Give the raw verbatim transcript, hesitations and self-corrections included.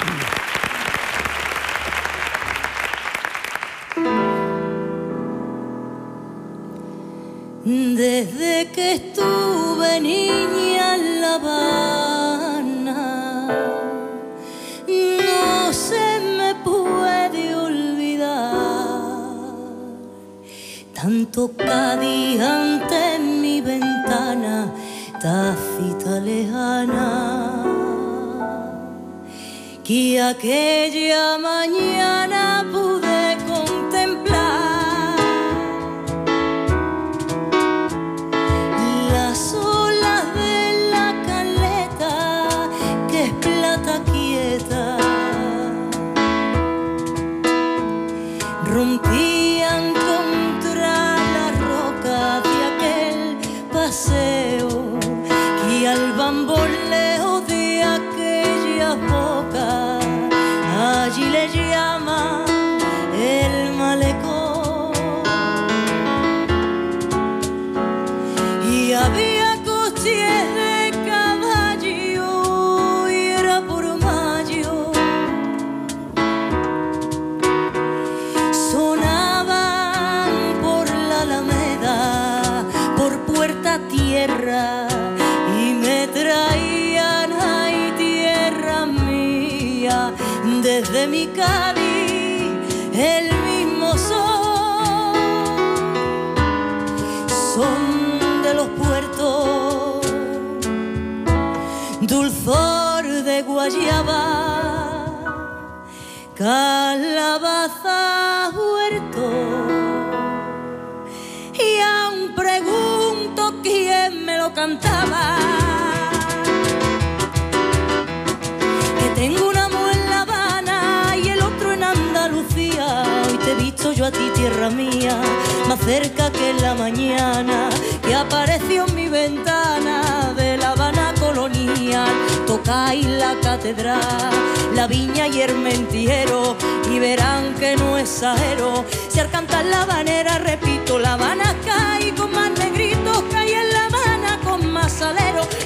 Desde que estuve niña en La Habana, no se me puede olvidar tanto Cádiz ante mi ventana, tacita lejana, que aquella mañana pude contemplar las olas de la caleta, que es plata quieta, rompían contra la roca de aquel paseo, que al bamboleo de aquellas bocas allí le llaman el malecón. Y había coches de caballo y era por mayo, sonaban por la Alameda, por Puerta Tierra, y me traían, ay, tierra mía, desde mi Cádiz el mismo sol. Son de los puertos, dulzor de guayaba, calabaza, huerto. Y aún pregunto quién me lo cantaba, que tengo un amo en La Habana y el otro en Andalucía. Hoy te he visto yo a ti, tierra mía, más cerca que en la mañana, que apareció en mi ventana de La Habana colonial. Tocáis la catedral, la viña y el mentiero, y verán que no exagero si al cantar la habanera repito: La Habana cae con más negritos, cae en La Habana con más salero.